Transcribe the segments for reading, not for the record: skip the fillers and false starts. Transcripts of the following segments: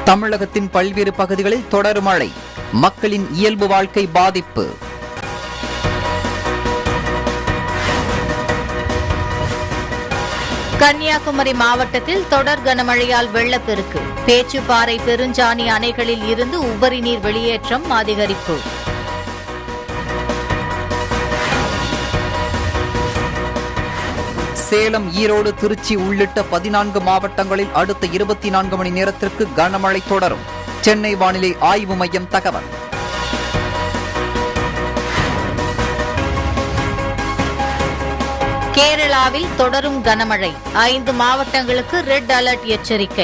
தமிழகத்தின் பல்வேறு பகுதிகளில் தொடர் மழை, மக்களின் இயல்பு வாழ்க்கை பாதிப்பு. கன்னியாகுமரி மாவட்டத்தில் தொடர் கனமழையால் வெள்ளப்பெருக்கு, பேச்சுப்பாறை, பெருஞ்சாணி அணைகளில் இருந்து உபரி நீர் வெளியேற்றம் அதிகரிப்பு. சேலம், ஈரோடு, திருச்சி உள்ளிட்ட 14 மாவட்டங்களில் அடுத்த 24 மணி நேரத்திற்கு கனமழை தொடரும். சென்னை வானிலை ஆய்வு மையம் தகவல். கேரளாவில் தொடரும் கனமழை, 5 மாவட்டங்களுக்கு ரெட் அலர்ட் எச்சரிக்கை.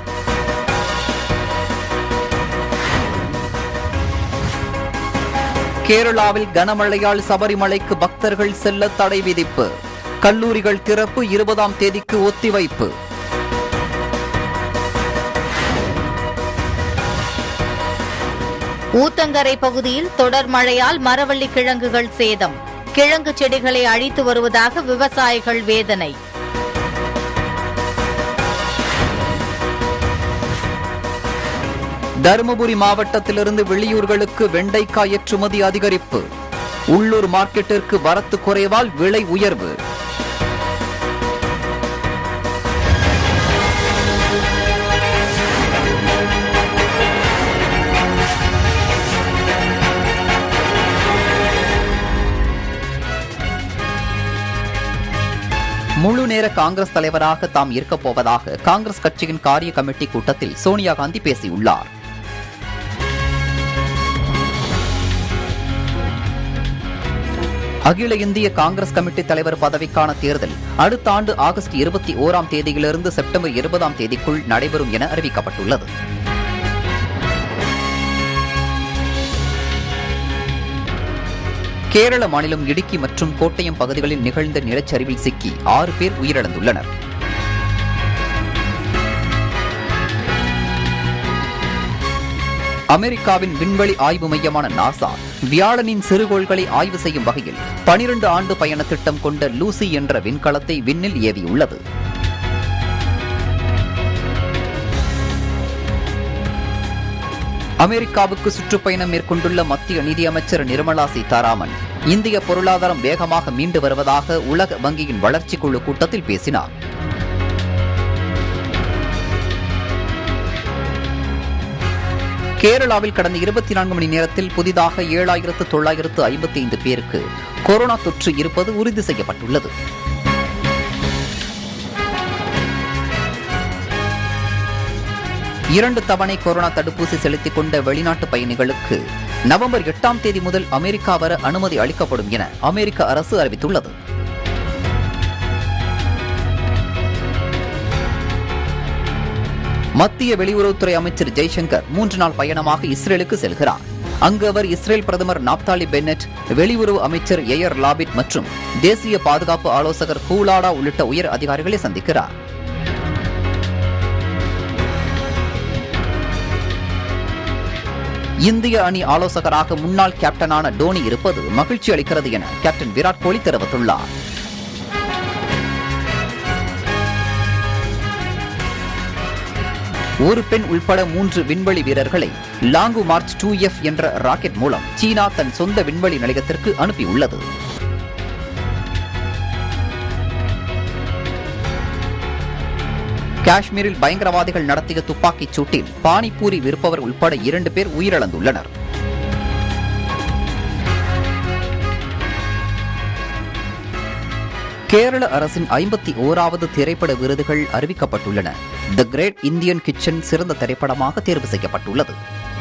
கேரளாவில் கனமழையால் சபரிமலைக்கு பக்தர்கள் செல்ல தடை விதிப்பு. கல்லூரிகள் திறப்பு 20ஆம் தேதிக்கு ஒத்திவைப்பு. ஊத்தங்கரை பகுதியில் தொடர் மழையால் மரவள்ளி கிழங்குகள் சேதம், கிழங்கு செடிகளை அழித்து வருவதாக விவசாயிகள் வேதனை. தருமபுரி மாவட்டத்திலிருந்து வெளியூர்களுக்கு வெண்டைக்காய் ஏற்றுமதி அதிகரிப்பு. உள்ளூர் மார்க்கெட்டிற்கு வரத்து குறைவால் விலை உயர்வு. முழு நேர காங்கிரஸ் தலைவராக தாம் இருக்கப் போவதாக காங்கிரஸ் கட்சியின் காரிய கமிட்டி கூட்டத்தில் சோனியா காந்தி பேசியுள்ளார். அகில இந்திய காங்கிரஸ் கமிட்டி தலைவர் பதவிக்கான தேர்தல் அடுத்த ஆண்டு ஆகஸ்ட் 21ஆம் தேதியிலிருந்து செப்டம்பர் 20ஆம் தேதிக்குள் நடைபெறும் என அறிவிக்கப்பட்டுள்ளது. கேரள மாநிலம் இடுக்கி மற்றும் கோட்டயம் பகுதிகளில் நிகழ்ந்த நிலச்சரிவில் சிக்கி 6 பேர் உயிரிழந்துள்ளனர். அமெரிக்காவின் விண்வெளி ஆய்வு மையமான நாசா வியாழனின் சிறுகோள்களை ஆய்வு செய்யும் வகையில் 12 ஆண்டு பயண திட்டம் கொண்ட லூசி என்ற விண்கலத்தை விண்ணில் ஏவியுள்ளது. அமெரிக்காவுக்கு சுற்றுப்பயணம் மேற்கொண்டுள்ள மத்திய நிதியமைச்சர் நிர்மலா சீதாராமன் இந்திய பொருளாதாரம் வேகமாக மீண்டு வருவதாக உலக வங்கியின் வளர்ச்சி குழு கூட்டத்தில் பேசினார். கேரளாவில் கடந்த 24 மணி நேரத்தில் புதிதாக 7,955 பேருக்கு கொரோனா தொற்று இருப்பது உறுதி செய்யப்பட்டுள்ளது. இரண்டு தவணை கொரோனா தடுப்பூசி செலுத்திக் கொண்ட வெளிநாட்டு பயணிகளுக்கு நவம்பர் 8ஆம் தேதி முதல் அமெரிக்கா வர அனுமதி அளிக்கப்படும் என அமெரிக்க அரசு அறிவித்துள்ளது. மத்திய வெளியுறவுத்துறை அமைச்சர் ஜெய்சங்கர் 3 நாள் பயணமாக இஸ்ரேலுக்கு செல்கிறார். அங்கு அவர் இஸ்ரேல் பிரதமர் நாப்தாலி பென்னட், வெளியுறவு அமைச்சர் எயர் லாபிட் மற்றும் தேசிய பாதுகாப்பு ஆலோசகர் ஹூலாடா உள்ளிட்ட உயர் அதிகாரிகளை சந்திக்கிறார். இந்திய அணி ஆலோசகராக முன்னாள் கேப்டனான டோனி இருப்பது மகிழ்ச்சி அளிக்கிறது என கேப்டன் விராட் கோலி தெரிவித்துள்ளார். ஒரு பெண் உள்பட 3 விண்வெளி வீரர்களை லாங்கு மார்ச் 2F என்ற ராக்கெட் மூலம் சீனா தன் சொந்த விண்வெளி நிலையத்திற்கு அனுப்பியுள்ளது. காஷ்மீரில் பயங்கரவாதிகள் நடத்திய துப்பாக்கிச் சூட்டில் பானிபூரி விற்பவர் உள்பட 2 பேர் உயிரிழந்துள்ளனர். கேரள அரசின் 51வது திரைப்பட விருதுகள் அறிவிக்கப்பட்டுள்ளன. தி கிரேட் இந்தியன் கிச்சன் சிறந்த திரைப்படமாக தேர்வு செய்யப்பட்டுள்ளது.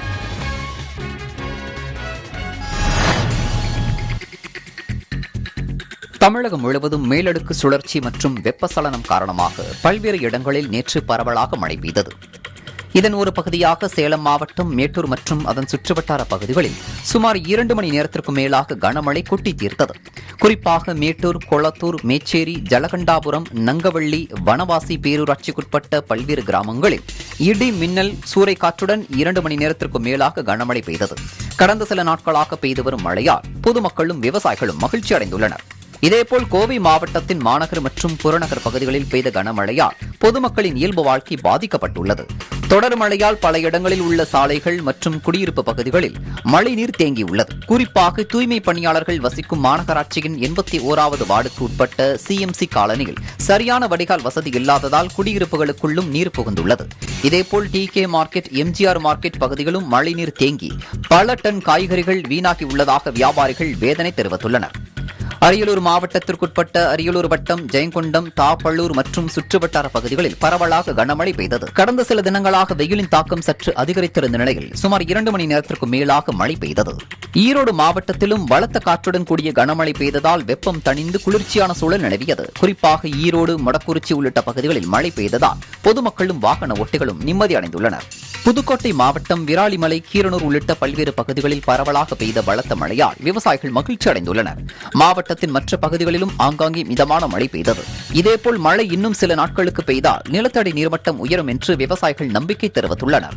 தமிழகம் முழுவதும் மேலடுக்கு சுழற்சி மற்றும் வெப்பசலனம் காரணமாக பல்வேறு இடங்களில் நேற்று பரவலாக மழை பெய்தது. இதன் ஒரு பகுதியாக சேலம் மாவட்டம் மேட்டூர் மற்றும் அதன் சுற்றுவட்டார பகுதிகளில் சுமார் 2 மணி நேரத்திற்கு மேலாக கனமழை கொட்டி தீர்த்தது. குறிப்பாக மேட்டூர், கொளத்தூர், மேச்சேரி, ஜலகண்டாபுரம், நங்கவள்ளி, வனவாசி பேரூராட்சிக்குட்பட்ட பல்வேறு கிராமங்களில் இடி, மின்னல், சூறைக்காற்றுடன் 2 மணி நேரத்திற்கு மேலாக கனமழை பெய்தது. கடந்த சில நாட்களாக பெய்து வரும் மழையால் பொதுமக்களும் விவசாயிகளும் மகிழ்ச்சி அடைந்துள்ளனர். இதேபோல் கோவை மாவட்டத்தின் மாநகர் மற்றும் புறநகர் பகுதிகளில் பெய்த கனமழையால் பொதுமக்களின் இயல்பு வாழ்க்கை பாதிக்கப்பட்டுள்ளது. தொடர் மழையால் பல இடங்களில் உள்ள சாலைகள் மற்றும் குடியிருப்பு பகுதிகளில் மழைநீர் தேங்கியுள்ளது. குறிப்பாக தூய்மை பணியாளர்கள் வசிக்கும் மாநகராட்சியின் 81வது வார்டுக்கு உட்பட்ட சிஎம்சி காலனியில் சரியான வடிகால் வசதி இல்லாததால் குடியிருப்புகளுக்குள்ளும் நீர் புகுந்துள்ளது. இதேபோல் டிகே மார்க்கெட், எம்ஜிஆர் மார்க்கெட் பகுதிகளும் மழைநீர் தேங்கி பல டன் காய்கறிகள் வீணாகியுள்ளதாக வியாபாரிகள் வேதனை தெரிவித்துள்ளனர். அரியலூர் மாவட்டத்திற்குட்பட்ட அரியலூர் வட்டம், ஜெயங்கொண்டம், தாப்பள்ளூர் மற்றும் சுற்றுவட்டார பகுதிகளில் பரவலாக கனமழை பெய்தது. கடந்த சில தினங்களாக வெயிலின் தாக்கம் சற்று அதிகரித்திருந்த நிலையில் சுமார் 2 மணி நேரத்திற்கு மேலாக மழை பெய்தது. ஈரோடு மாவட்டத்திலும் பலத்த காற்றுடன் கூடிய கனமழை பெய்ததால் வெப்பம் தணிந்து குளிர்ச்சியான சூழல் நிலவியது. குறிப்பாக ஈரோடு, மொடக்குறிச்சி உள்ளிட்ட பகுதிகளில் மழை பெய்ததால் பொதுமக்களும் வாகன ஓட்டிகளும் நிம்மதி அடைந்துள்ளனர். புதுக்கோட்டை மாவட்டம் விராலிமலை, கீரனூர் உள்ளிட்ட பல்வேறு பகுதிகளில் பரவலாக பெய்த பலத்த மழையால் விவசாயிகள் மகிழ்ச்சி அடைந்துள்ளனர். மாவட்டத்தின் மற்ற பகுதிகளிலும் ஆங்காங்கே மிதமான மழை பெய்தது. இதேபோல் மழை இன்னும் சில நாட்களுக்கு பெய்தால் நிலத்தடி நீர்மட்டம் உயரும் என்று விவசாயிகள் நம்பிக்கை தெரிவித்துள்ளனர்.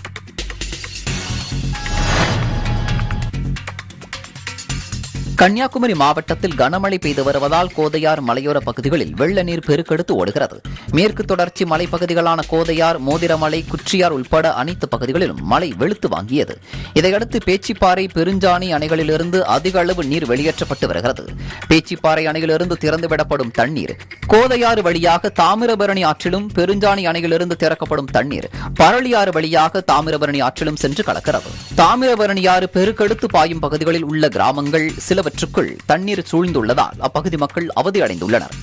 கன்னியாகுமரி மாவட்டத்தில் கனமழை பெய்து வருவதால் கோதையார் மலையோர பகுதிகளில் வெள்ள நீர் பெருக்கெடுத்து ஓடுகிறது. மேற்கு தொடர்ச்சி மலைப்பகுதிகளான கோதையார், மோதிரமலை, குச்சியார் உட்பட அனைத்து பகுதிகளிலும் மழை வெளுத்து வாங்கியது. இதையடுத்து பேச்சிப்பாறை, பெருஞ்சாணி அணைகளிலிருந்து அதிக அளவு நீர் வெளியேற்றப்பட்டு வருகிறது. பேச்சிப்பாறை அணையிலிருந்து திறந்துவிடப்படும் தண்ணீர் கோதையாறு வழியாக தாமிரபரணி ஆற்றிலும், பெருஞ்சாணி அணையிலிருந்து திறக்கப்படும் தண்ணீர் பரளியாறு வழியாக தாமிரபரணி ஆற்றிலும் சென்று கலக்கிறது. தாமிரபரணி ஆறு பெருக்கெடுத்து பாயும் பகுதிகளில் உள்ள கிராமங்கள் சிலவற்றுக்குள் தண்ணீர் சூழ்ந்துள்ளதால் அப்பகுதி மக்கள் அவதியடைந்துள்ளனர்.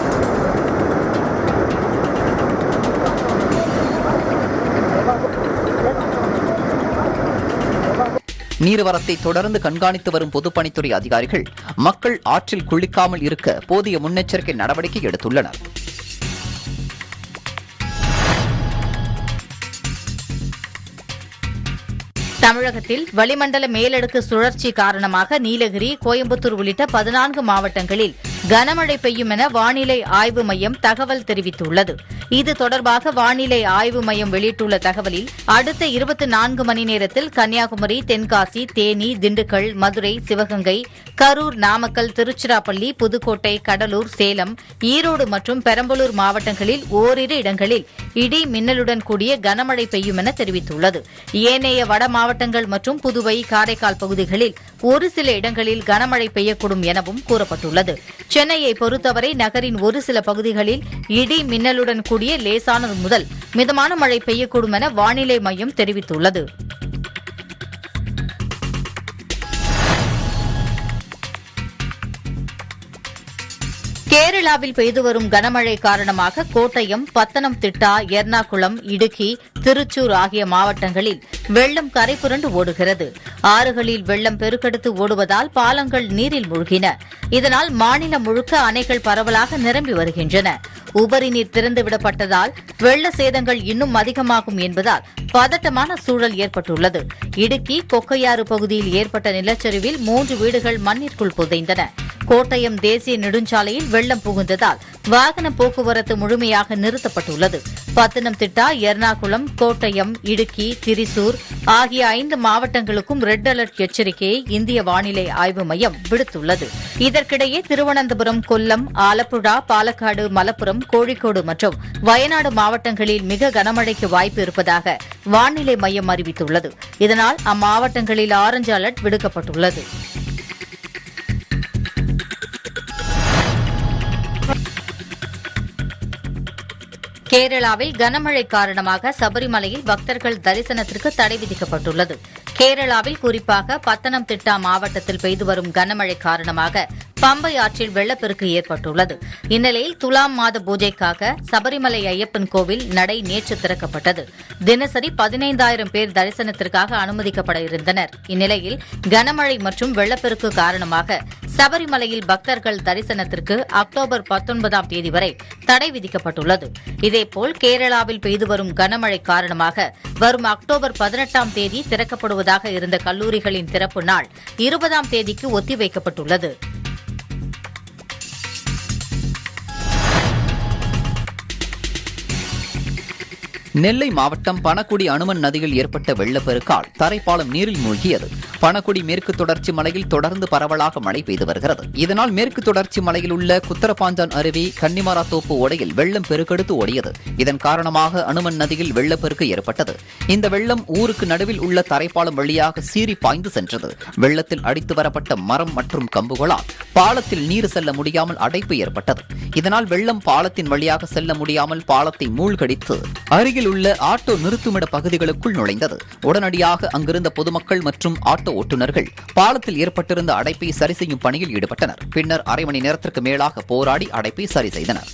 நீர்வரத்தை தொடர்ந்து கண்காணித்து வரும் பொதுப்பணித்துறை அதிகாரிகள் மக்கள் ஆற்றில் குளிக்காமல் இருக்க போதிய முன்னெச்சரிக்கை நடவடிக்கை எடுத்துள்ளனர். தமிழகத்தில் வளிமண்டல மேலடுக்கு சுழற்சி காரணமாக நீலகிரி, கோயம்புத்தூர் உள்ளிட்ட 14 மாவட்டங்களில் கனமழை பெய்யும் என வானிலை ஆய்வு மையம் தகவல் தெரிவித்துள்ளது. இது தொடர்பாக வானிலை ஆய்வு மையம் வெளியிட்டுள்ள தகவலில் அடுத்த 24 மணி நேரத்தில் கன்னியாகுமரி, தென்காசி, தேனி, திண்டுக்கல், மதுரை, சிவகங்கை, கரூர், நாமக்கல், திருச்சிராப்பள்ளி, புதுக்கோட்டை, கடலூர், சேலம், ஈரோடு மற்றும் பெரம்பலூர் மாவட்டங்களில் ஓரிரு இடங்களில் இடி மின்னலுடன் கூடிய கனமழை பெய்யும் என தெரிவித்துள்ளது. ஏனைய வட மாவட்டங்கள் மற்றும் புதுவை, காரைக்கால் பகுதிகளில் ஒரு சில இடங்களில் கனமழை பெய்யக்கூடும் எனவும் கூறப்பட்டுள்ளது. சென்னையை பொறுத்தவரை நகரின் ஒரு சில பகுதிகளில் இடி மின்னலுடன் கூடிய லேசானது முதல் மிதமான மழை பெய்யக்கூடும் என வானிலை மையம் தெரிவித்துள்ளது. கேரளாவில் பெய்து வரும் கனமழை காரணமாக கோட்டயம், பத்தனம்திட்டா, எர்ணாகுளம், இடுக்கி, திருச்சூர் ஆகிய மாவட்டங்களில் வெள்ளம் கரைபுரண்டு ஓடுகிறது. ஆறுகளில் வெள்ளம் பெருக்கெடுத்து ஓடுவதால் பாலங்கள் நீரில் மூழ்கின. இதனால் மாநிலம் முழுக்க அணைகள் பரவலாக நிரம்பி வருகின்றன. உபரி நீர் திறந்துவிடப்பட்டதால் வெள்ள சேதங்கள் இன்னும் அதிகமாகும் என்பதால் பதட்டமான சூழல் ஏற்பட்டுள்ளது. இடுக்கி, கொக்கையாறு பகுதியில் ஏற்பட்ட நிலச்சரிவில் 3 வீடுகள் மண்ணிற்குள் புதைந்தன. கோட்டயம் தேசிய நெடுஞ்சாலையில் வெள்ளம் புகுந்ததால் வாகன போக்குவரத்து முழுமையாக நிறுத்தப்பட்டுள்ளது. பத்தனம்திட்டா, எர்ணாகுளம், கோட்டயம், இடுக்கி, திரிசூர் ஆகிய 5 மாவட்டங்களுக்கும் ரெட் அலர்ட் எச்சரிக்கையை இந்திய வானிலை ஆய்வு மையம் விடுத்துள்ளது. இதற்கிடையே திருவனந்தபுரம், கொல்லம், ஆலப்புழா, பாலக்காடு, மலப்புரம், கோழிக்கோடு மற்றும் வயநாடு மாவட்டங்களில் மிக கனமழைக்கு வாய்ப்பு இருப்பதாக வானிலை மையம் அறிவித்துள்ளது. இதனால் அம்மாவட்டங்களில் ஆரஞ்சு அலர்ட் விடுக்கப்பட்டுள்ளது. கேரளாவில் கனமழை காரணமாக சபரிமலையில் பக்தர்கள் தரிசனத்திற்கு தடை விதிக்கப்பட்டுள்ளது. கேரளாவில் குறிப்பாக பத்தனம்திட்டா மாவட்டத்தில் பெய்து வரும் கனமழை காரணமாக பம்பை ஆற்றில் வெள்ளப்பெருக்கு ஏற்பட்டுள்ளது. இந்நிலையில் துலாம் மாத பூஜைக்காக சபரிமலை ஐயப்பன் கோவில் நடை நேற்று திறக்கப்பட்டது. தினசரி 15,000 பேர் தரிசனத்திற்காக அனுமதிக்கப்பட இருந்தனர். இந்நிலையில் கனமழை மற்றும் வெள்ளப்பெருக்கு காரணமாக சபரிமலையில் பக்தர்கள் தரிசனத்திற்கு அக்டோபர் 19ஆம் தேதி வரை தடை விதிக்கப்பட்டுள்ளது. இதேபோல் கேரளாவில் பெய்து வரும் கனமழை காரணமாக வரும் அக்டோபர் 18ஆம் தேதி திறக்கப்படுவதாக இருந்த கல்லூரிகளின் திறப்பு நாள் 20ஆம் தேதிக்கு ஒத்திவைக்கப்பட்டுள்ளது. நெல்லை மாவட்டம் பணக்குடி அனுமன் நதியில் ஏற்பட்ட வெள்ளப்பெருக்கால் தரைப்பாலம் நீரில் மூழ்கியது. பணக்குடி மேற்கு தொடர்ச்சி மலையில் தொடர்ந்து பரவலாக மழை பெய்து வருகிறது. இதனால் மேற்கு தொடர்ச்சி மலையில் உள்ள குத்தரப்பாஞ்சான் அருவி கன்னிமராத்தோப்பு ஓடையில் வெள்ளம் பெருக்கெடுத்து ஓடியது. இதன் காரணமாக அனுமன் நதியில் வெள்ளப்பெருக்கு ஏற்பட்டது. இந்த வெள்ளம் ஊருக்கு நடுவில் உள்ள தரைப்பாலம் வழியாக சீறி பாய்ந்து சென்றது. வெள்ளத்தில் அடித்து வரப்பட்ட மரம் மற்றும் கம்புகளால் பாலத்தில் நீர் செல்ல முடியாமல் அடைப்பு ஏற்பட்டது. இதனால் வெள்ளம் பாலத்தின் வழியாக செல்ல முடியாமல் பாலத்தை மூழ்கடித்து அருகில் உள்ள ஆட்டோ நிறுத்துமிட பகுதிகளுக்குள் நுழைந்தது. உடனடியாக அங்கிருந்த பொதுமக்கள் மற்றும் ஆட்டோ ஓட்டுநர்கள் பாலத்தில் ஏற்பட்டிருந்த அடைப்பை சரி செய்யும் பணியில் ஈடுபட்டனர். பின்னர் அரை மணி நேரத்திற்கு மேலாக போராடி அடைப்பை சரி செய்தனர்.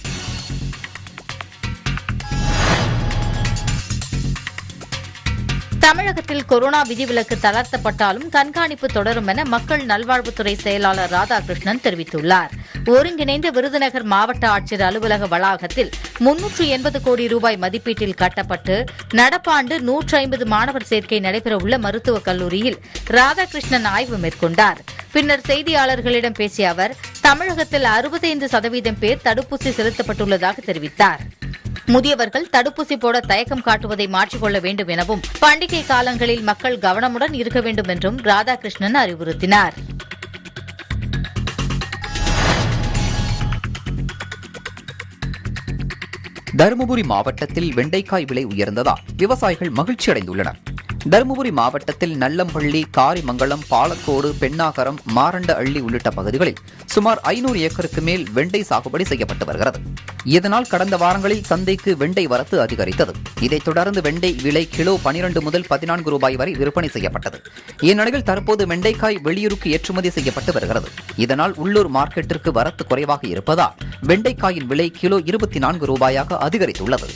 தமிழகத்தில் கொரோனா விதிவிலக்கு தளர்த்தப்பட்டாலும் கண்காணிப்பு தொடரும் என மக்கள் நல்வாழ்வுத்துறை செயலாளர் ராதாகிருஷ்ணன் தெரிவித்துள்ளார். ஒருங்கிணைந்த விருதுநகர் மாவட்ட ஆட்சியர் அலுவலக வளாகத்தில் 380 கோடி ரூபாய் மதிப்பீட்டில் கட்டப்பட்டு நடப்பாண்டு 150 மாணவர் சேர்க்கை நடைபெறவுள்ள மருத்துவக் கல்லூரியில் ராதாகிருஷ்ணன் ஆய்வு மேற்கொண்டார். பின்னர் செய்தியாளர்களிடம் பேசிய அவர், தமிழகத்தில் 65% பேர் தடுப்பூசி செலுத்தப்பட்டுள்ளதாக தெரிவித்தார். முதியவர்கள் தடுப்பூசி போட தயக்கம் காட்டுவதை மாற்றிக்கொள்ள வேண்டும் எனவும், பண்டிகை காலங்களில் மக்கள் கவனமுடன் இருக்க வேண்டும் என்றும் ராதாகிருஷ்ணன் அறிவுறுத்தினார். தருமபுரி மாவட்டத்தில் வெண்டைக்காய் விலை உயர்ந்ததால் விவசாயிகள் மகிழ்ச்சி அடைந்துள்ளனர். தருமபுரி மாவட்டத்தில் நல்லம்பள்ளி, காரிமங்கலம், பாலக்கோடு, பெண்ணாகரம், மாரண்ட அள்ளி உள்ளிட்ட பகுதிகளில் சுமார் 500 ஏக்கருக்கு மேல் வெண்டை சாகுபடி செய்யப்பட்டு வருகிறது. இதனால் கடந்த வாரங்களில் சந்தைக்கு வெண்டை வரத்து அதிகரித்தது. இதைத் தொடர்ந்து வெண்டை விலை கிலோ 12 முதல் 14 ரூபாய் வரை விற்பனை செய்யப்பட்டது. இந்நிலையில் தற்போது வெண்டைக்காய் வெளியூருக்கு ஏற்றுமதி செய்யப்பட்டு வருகிறது. இதனால் உள்ளூர் மார்க்கெட்டிற்கு வரத்து குறைவாக இருப்பதால் வெண்டைக்காயின் விலை கிலோ 24 ரூபாயாக அதிகரித்துள்ளது.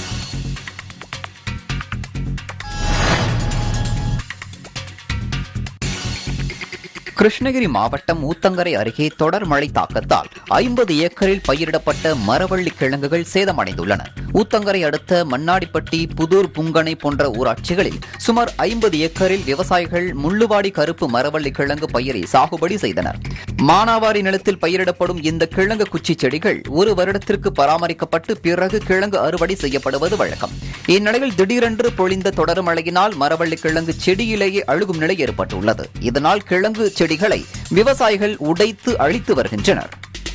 கிருஷ்ணகிரி மாவட்டம் ஊத்தங்கரை அருகே தொடர் மழை தாக்கத்தால் 50 ஏக்கரில் பயிரிடப்பட்ட மரவள்ளி கிழங்குகள் சேதமடைந்துள்ளன. ஊத்தங்கரை அடுத்த மண்ணாடிப்பட்டி, புதூர், புங்கனை போன்ற ஊராட்சிகளில் சுமார் 50 ஏக்கரில் விவசாயிகள் முள்ளுவாடி கருப்பு மரவள்ளி கிழங்கு பயிரை சாகுபடி செய்தனர். மானாவாரி நிலத்தில் பயிரிடப்படும் இந்த கிழங்கு குச்சி செடிகள் 1 வருடத்திற்கு பராமரிக்கப்பட்டு பிறகு கிழங்கு அறுவடை செய்யப்படுவது வழக்கம். இந்நிலையில் திடீரென்று பொழிந்த தொடர் மழையினால் மரவள்ளி கிழங்கு செடியிலேயே அழுகும் நிலை ஏற்பட்டுள்ளது. இதனால் கிழங்கு செடிகளை விவசாயிகள் உடைத்து அழித்து வருகின்றனர்.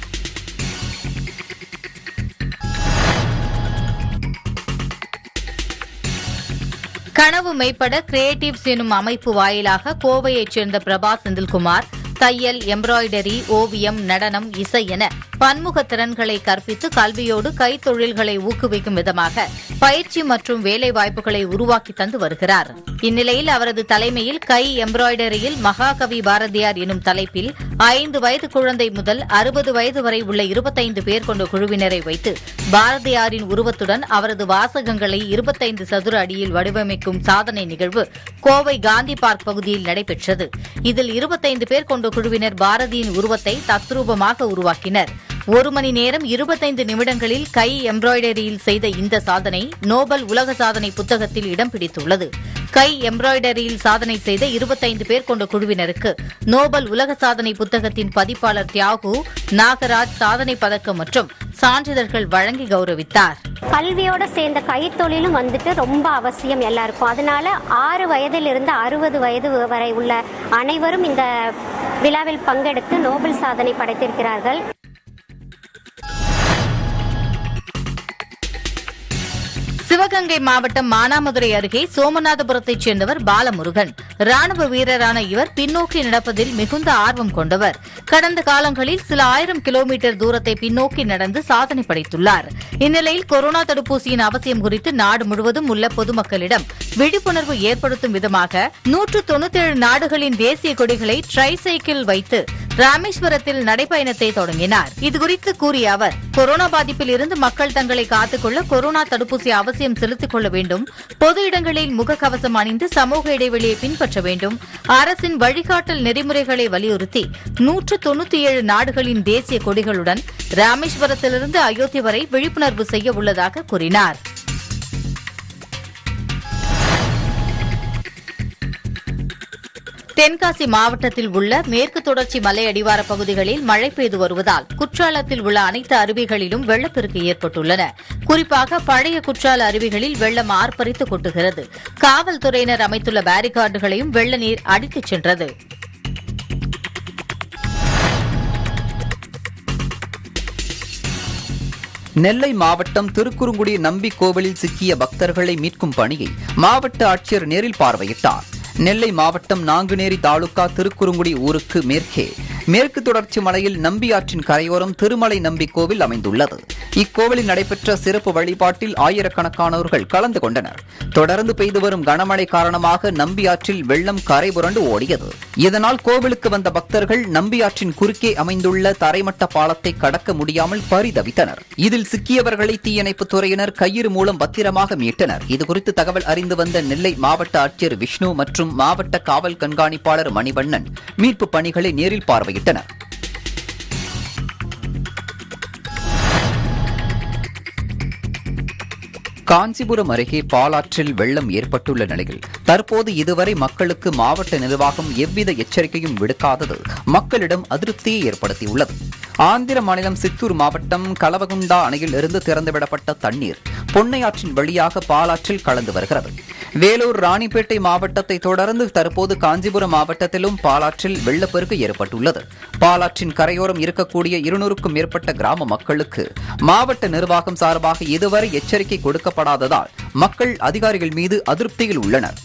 கனவு மெய்ப்பட கிரியேட்டிவ்ஸ் எனும் அமைப்பு வாயிலாக கோவையைச் சேர்ந்த பிரபா செந்தில்குமார் தையல், எம்ப்ராய்டரி, ஓவியம், நடனம், இசை என பன்முக திறன்களை கற்பித்து கல்வியோடு கைத்தொழில்களை ஊக்குவிக்கும் விதமாக பயிற்சி மற்றும் வேலைவாய்ப்புகளை உருவாக்கி தந்து வருகிறார். இந்நிலையில் அவரது தலைமையில் கை எம்ப்ராய்டரியில் மகாகவி பாரதியார் எனும் தலைப்பில் 5 வயது குழந்தை முதல் 60 வயது வரை உள்ள 25 பேர் கொண்ட குழுவினரை வைத்து பாரதியாரின் உருவத்துடன் அவரது வாசகங்களை 25 சதுர அடியில் வடிவமைக்கும் சாதனை நிகழ்வு கோவை காந்தி பார்க் பகுதியில் நடைபெற்றது. இதில் 25 பேர் கொண்ட குழுவினர் பாரதியின் உருவத்தை தத்ரூபமாக உருவாக்கினர். 1 மணி நேரம் 25 நிமிடங்களில் கை எம்ப்ராய்டரியில் செய்த இந்த சாதனை நோபல் உலக சாதனை புத்தகத்தில் இடம் பிடித்துள்ளது. கை எம்ப்ராய்டரியில் சாதனை செய்த 25 பேர் கொண்ட குழுவினருக்கு நோபல் உலக சாதனை புத்தகத்தின் பதிப்பாளர் தியாகு நாகராஜ் சாதனை பதக்கம் மற்றும் சான்றிதழ்கள் வழங்கி கௌரவித்தார். கல்வியோட சேர்ந்த கைத்தொழிலும் ரொம்ப அவசியம் எல்லாருக்கும். அதனால 6 வயதிலிருந்து 60 வயது வரை உள்ள அனைவரும் இந்த விழாவில் பங்கெடுத்து நோபல் சாதனை படைத்திருக்கிறார்கள். சிவகங்கை மாவட்டம் மானாமதுரை அருகே சோமநாதபுரத்தைச் சேர்ந்தவர் பாலமுருகன். ராணுவ வீரரான இவர் பின்னோக்கி நடப்பதில் மிகுந்த ஆர்வம் கொண்டவர். கடந்த காலங்களில் சில 1000 கிலோமீட்டர் தூரத்தை பின்னோக்கி நடந்து சாதனை படைத்துள்ளார். இந்நிலையில் கொரோனா தடுப்பூசியின் அவசியம் குறித்து நாடு முழுவதும் உள்ள பொதுமக்களிடம் விழிப்புணர்வு ஏற்படுத்தும் விதமாக 197 நாடுகளின் தேசிய கொடிகளை ட்ரை சைக்கிள் வைத்து ராமேஸ்வரத்தில் நடைபயணத்தை தொடங்கினார். இதுகுறித்து கூறிய அவர், கொரோனா பாதிப்பில் இருந்து மக்கள் தங்களை காத்துக்கொள்ள கொரோனா தடுப்பூசி அவசியம் செலுத்திக் கொள்ள வேண்டும், பொது இடங்களில் முகக்கவசம் அணிந்து சமூக இடைவெளியை பின்பற்ற வேண்டும், அரசின் வழிகாட்டல் நெறிமுறைகளை வலியுறுத்தி 197 நாடுகளின் தேசிய கொடிகளுடன் ராமேஸ்வரத்திலிருந்து அயோத்தி வரை விழிப்புணர்வு செய்ய உள்ளதாக கூறினார். தென்காசி மாவட்டத்தில் உள்ள மேற்கு தொடர்ச்சி மலை அடிவார பகுதிகளில் மழை பெய்து வருவதால் குற்றாலத்தில் உள்ள அனைத்து அருவிகளிலும் வெள்ளப்பெருக்கு ஏற்பட்டுள்ளன. குறிப்பாக பழைய குற்றால அருவிகளில் வெள்ளம் ஆர்ப்பரித்து கொட்டுகிறது. காவல்துறையினர் அமைத்துள்ள பேரிகார்டுகளையும் வெள்ள நீர் அடித்துச் சென்றது. நெல்லை மாவட்டம் திருக்குறுங்குடி நம்பி கோவிலில் சிக்கிய பக்தர்களை மீட்கும் பணியை மாவட்ட ஆட்சியர் நேரில் பார்வையிட்டார். நெல்லை மாவட்டம் நாங்குநேரி தாலுகா திருக்குறுங்குடி ஊருக்கு மேற்கே மேற்கு தொடர்ச்சி மலையில் நம்பி ஆற்றின் கரையோரம் திருமலை நம்பி கோவில் அமைந்துள்ளது. இக்கோவிலில் நடைபெற்ற சிறப்பு வழிபாட்டில் ஆயிரக்கணக்கானோர்கள் கலந்து கொண்டனர். தொடர்ந்து பெய்து வரும் கனமழை காரணமாக நம்பி ஆற்றில் வெள்ளம் கரை புரண்டு ஓடியது. இதனால் கோவிலுக்கு வந்த பக்தர்கள் நம்பி ஆற்றின் குறுக்கே அமைந்துள்ள தரைமட்ட பாலத்தை கடக்க முடியாமல் பரிதவித்தனர். இதில் சிக்கியவர்களை தீயணைப்புத் துறையினர் கயிறு மூலம் பத்திரமாக மீட்டனர். இதுகுறித்து தகவல் அறிந்து வந்த நெல்லை மாவட்ட ஆட்சியர் விஷ்ணு மற்றும் மாவட்ட காவல் கண்காணிப்பாளர் மணிவண்ணன் மீட்பு பணிகளை நேரில் பார்வையிட்டனர். காஞ்சிபுரம் அருகே பாலாற்றில் வெள்ளம் ஏற்பட்டுள்ள நிலையில் தற்போது இதுவரை மக்களுக்கு மாவட்ட நிர்வாகம் எவ்வித எச்சரிக்கையும் விடுக்காதது மக்களிடம் அதிருப்தியை ஏற்படுத்தியுள்ளது. ஆந்திர மாநிலம் சித்தூர் மாவட்டம் கலவகுண்டா அணையில் இருந்து திறந்துவிடப்பட்ட தண்ணீர் பொன்னையாற்றின் வழியாக பாலாற்றில் கலந்து வருகிறது. வேலூர் ராணிப்பேட்டை மாவட்டத்தை தொடர்ந்து தற்போது காஞ்சிபுரம் மாவட்டத்திலும் பாலாற்றில் வெள்ளப்பெருக்கு ஏற்பட்டுள்ளது. பாலாற்றின் கரையோரம் இருக்கக்கூடிய 200க்கும் மேற்பட்ட கிராம மக்களுக்கு மாவட்ட நிர்வாகம் சார்பாக இதுவரை எச்சரிக்கை கொடுக்கப்படாததால் மக்கள் அதிகாரிகள் மீது அதிருப்தியில் உள்ளனர்.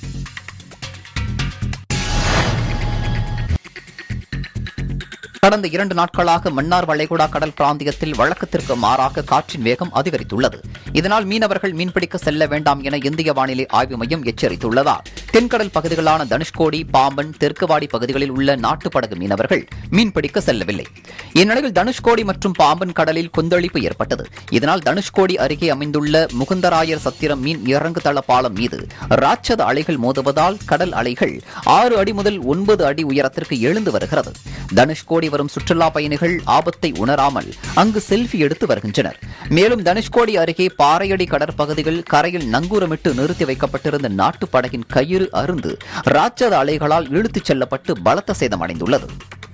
கடந்த 2 நாட்களாக மன்னார் வளைகுடா கடல் பிராந்தியத்தில் வழக்கத்திற்கு மாறாக காற்றின் வேகம் அதிகரித்துள்ளது. இதனால் மீனவர்கள் மீன்பிடிக்க செல்ல வேண்டாம் என இந்திய வானிலை ஆய்வு மையம் எச்சரித்துள்ளதால் தென்கடல் பகுதிகளான தனுஷ்கோடி, பாம்பன், தெற்குவாடி பகுதிகளில் உள்ள நாட்டுப்படகு மீனவர்கள் மீன்பிடிக்க செல்லவில்லை. இந்நிலையில் தனுஷ்கோடி மற்றும் பாம்பன் கடலில் கொந்தளிப்பு ஏற்பட்டது. இதனால் தனுஷ்கோடி அருகே அமைந்துள்ள முகுந்தராயர் சத்திரம் மீன் இறங்கு தள பாலம் மீது ராட்சத அலைகள் மோதுவதால் கடல் அலைகள் 6 அடி முதல் 9 அடி உயரத்திற்கு எழுந்து வருகிறது. தனுஷ்கோடி வரும் சுற்றுலா பயணிகள் ஆபத்தை உணராமல் அங்கு செல்ஃபி எடுத்து வருகின்றனர். மேலும் தனுஷ்கோடி அருகே பாறையடி கடற்பகுதிகள் கரையில் நங்கூரமிட்டு நிறுத்தி வைக்கப்பட்டிருந்த நாட்டுப்படகின் கயிறு அருந்து ராட்சத அலைகளால் இழுத்துச் செல்லப்பட்டு பலத்த சேதமடைந்துள்ளது.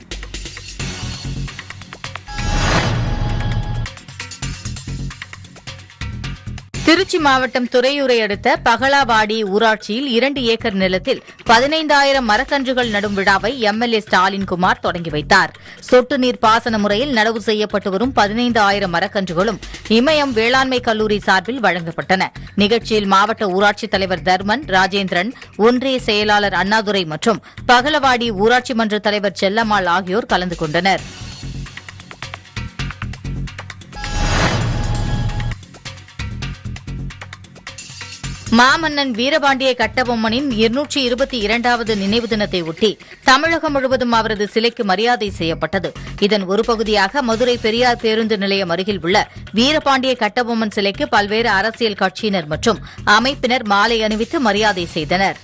திருச்சி மாவட்டம் துறையூரை அடுத்த பகலாவாடி ஊராட்சியில் 2 ஏக்கர் நிலத்தில் 15,000 மரக்கன்றுகள் நடும் விழாவை எம்எல்ஏ ஸ்டாலின் குமார் தொடங்கி வைத்தார். சொட்டு நீர் பாசன முறையில் நடவு செய்யப்பட்டு வரும் 15,000 மரக்கன்றுகளும் இமயம் வேளாண்மை கல்லூரி சார்பில் வழங்கப்பட்டன. நிகழ்ச்சியில் மாவட்ட ஊராட்சித் தலைவர் தர்மன், ராஜேந்திரன், ஒன்றிய செயலாளர் அண்ணாதுரை மற்றும் பகலவாடி ஊராட்சி மன்ற தலைவர் செல்லம்மாள் ஆகியோர் கலந்து கொண்டனர். மாமன்னன் வீரபாண்டிய கட்டபொம்மனின் 222வது நினைவு தினத்தை ஒட்டி தமிழகம் முழுவதும் அவரது சிலைக்கு மரியாதை செய்யப்பட்டது. இதன் ஒரு பகுதியாக மதுரை பெரியார் பேருந்து நிலையம் அருகில் உள்ள வீரபாண்டிய கட்டபொம்மன் சிலைக்கு பல்வேறு அரசியல் கட்சியினர் மற்றும் அமைப்பினர் மாலை அணிவித்து மரியாதை செய்தனர்.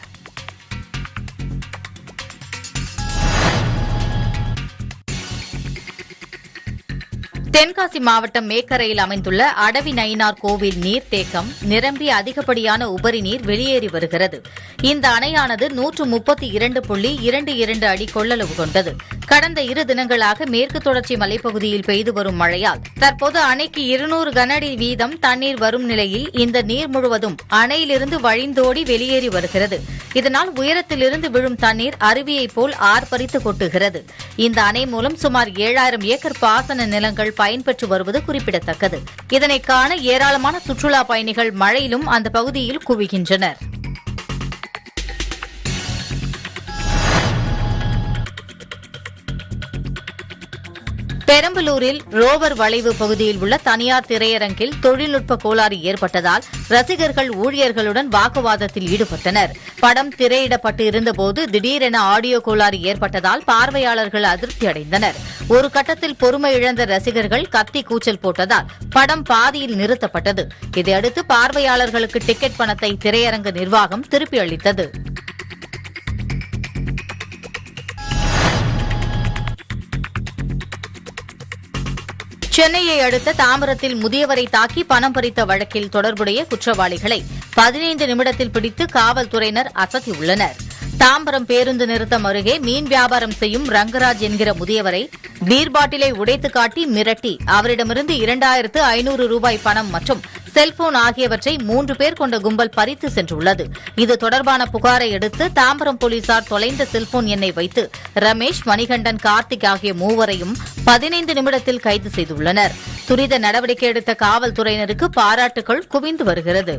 தென்காசி மாவட்டம் மேக்கரையில் அமைந்துள்ள அடவி நயினார் கோவில் நீர்த்தேக்கம் நிரம்பி அதிகப்படியான உபரி நீர் வெளியேறி வருகிறது. இந்த அணையானது 132.22 அடி கொள்ளளவு கொண்டது. கடந்த 2 தினங்களாக மேற்கு தொடர்ச்சி மலைப்பகுதியில் பெய்து வரும் மழையால் தற்போது அணைக்கு 200 கனஅடி வீதம் தண்ணீர் வரும் நிலையில் இந்த நீர் முழுவதும் அணையிலிருந்து வழிந்தோடி வெளியேறி வருகிறது. இதனால் உயரத்திலிருந்து விழும் தண்ணீர் அருவியைப் போல் ஆர்ப்பரித்து கொட்டுகிறது. இந்த அணை மூலம் சுமார் 7,000 ஏக்கர் பாசன நிலங்கள் பயன்பெற்று வருவது குறிப்பிடத்தக்கது. இதனை காண ஏராளமான சுற்றுலா பயணிகள் மழையிலும் அந்த பகுதியில் குவிகின்றனர். பெரம்பலூரில் ரோவர் வளைவு பகுதியில் உள்ள தனியார் திரையரங்கில் தொழில்நுட்ப கோளாறு ஏற்பட்டதால் ரசிகர்கள் ஊழியர்களுடன் வாக்குவாதத்தில் ஈடுபட்டனர். படம் திரையிடப்பட்டு இருந்தபோது திடீரென ஆடியோ கோளாறு ஏற்பட்டதால் பார்வையாளர்கள் அதிருப்தி அடைந்தனர். ஒரு கட்டத்தில் பொறுமை இழந்த ரசிகர்கள் கத்தி கூச்சல் போட்டதால் படம் பாதியில் நிறுத்தப்பட்டது. இதையடுத்து பார்வையாளர்களுக்கு டிக்கெட் பணத்தை திரையரங்கு நிர்வாகம் திருப்பி அளித்தது. சென்னையை அடுத்த தாம்பரத்தில் முதியவரை தாக்கி பணம் பறித்த வழக்கில் தொடர்புடைய குற்றவாளிகளை 15 நிமிடத்தில் பிடித்து காவல்துறையினர் அசத்தியுள்ளனர். தாம்பரம் பேருந்து நிறுத்தம் அருகே மீன் வியாபாரம் செய்யும் ரங்கராஜ் என்கிற முதியவரை பீர் பாட்டிலை உடைத்து காட்டி மிரட்டி அவரிடமிருந்து 2500 ரூபாய் பணம் மற்றும் செல்போன் ஆகியவற்றை 3 பேர் கொண்ட கும்பல் பறித்து சென்றுள்ளது. இது தொடர்பான புகாரை அடுத்து தாம்பரம் போலீசார் தொலைந்த செல்போன் எண்ணை வைத்து ரமேஷ், மணிகண்டன், கார்த்திக் ஆகிய மூவரையும் 15 நிமிடத்தில் கைது செய்துள்ளனர். துரித நடவடிக்கை எடுத்த காவல்துறையினருக்கு பாராட்டுகள் குவிந்து வருகிறது.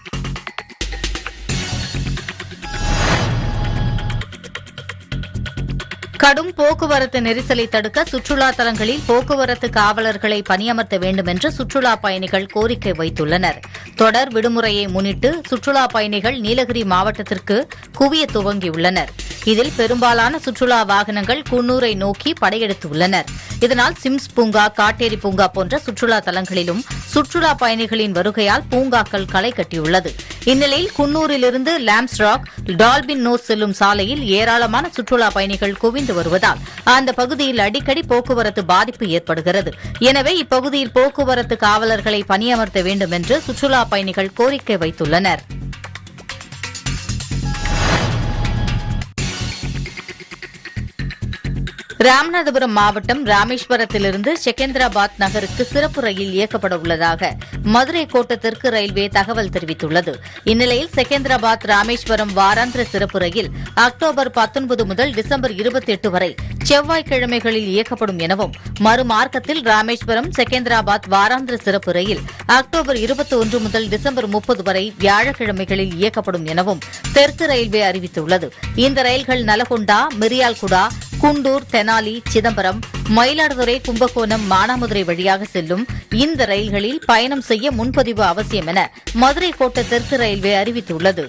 கடும் போக்குவரத்து நெரிசலை தடுக்க சுற்றுலா தலங்களில் போக்குவரத்து காவலர்களை பணியமர்த்த வேண்டும் என்று சுற்றுலா பயணிகள் கோரிக்கை வைத்துள்ளனர். தொடர் விடுமுறையை முன்னிட்டு சுற்றுலா பயணிகள் நீலகிரி மாவட்டத்திற்கு குவிய துவங்கியுள்ளனர். இதில் பெரும்பாலான சுற்றுலா வாகனங்கள் குன்னூரை நோக்கி படையெடுத்துள்ளனர். இதனால் சிம்ஸ் பூங்கா, காட்டேரி பூங்கா போன்ற சுற்றுலா தலங்களிலும் சுற்றுலா பயணிகளின் வருகையால் பூங்காக்கள் களை கட்டியுள்ளது. இந்நிலையில் குன்னூரிலிருந்து லாம்ஸ்ராக், டால்பின் நோஸ் செல்லும் சாலையில் ஏராளமான சுற்றுலா பயணிகள் குவிந்து வருவதால் அந்த பகுதியில் அடிக்கடி போக்குவரத்து பாதிப்பு ஏற்படுகிறது. எனவே இப்பகுதியில் போக்குவரத்து காவலர்களை பணியமர்த்த வேண்டும் என்று சுற்றுலா பயணிகள் கோரிக்கை வைத்துள்ளனர். ராமநாதபுரம் மாவட்டம் ராமேஸ்வரத்திலிருந்து செகந்திராபாத் நகருக்கு சிறப்பு ரயில் இயக்கப்பட உள்ளதாக மதுரை கோட்ட தெற்கு ரயில்வே தகவல் தெரிவித்துள்ளது. இந்நிலையில் செகந்திராபாத் ராமேஸ்வரம் வாராந்திர சிறப்பு ரயில் அக்டோபர் 19 முதல் டிசம்பர் 28 வரை செவ்வாய்க்கிழமைகளில் இயக்கப்படும் எனவும், மறுமார்க்கத்தில் ராமேஸ்வரம் செகந்திராபாத் வாராந்திர சிறப்பு ரயில் அக்டோபர் 21 முதல் டிசம்பர் 30 வரை வியாழக்கிழமைகளில் இயக்கப்படும் எனவும் தெற்கு ரயில்வே அறிவித்துள்ளது. இந்த ரயில்கள் நலகொண்டா, மிரியால்குடா, குண்டூர், தெனாலி, சிதம்பரம், மயிலாடுதுறை, கும்பகோணம், மானாமதுரை வழியாக செல்லும் இந்த ரயில்களில் பயணம் செய்ய முன்பதிவு அவசியம் என மதுரை கோட்ட தெற்கு ரயில்வே அறிவித்துள்ளது.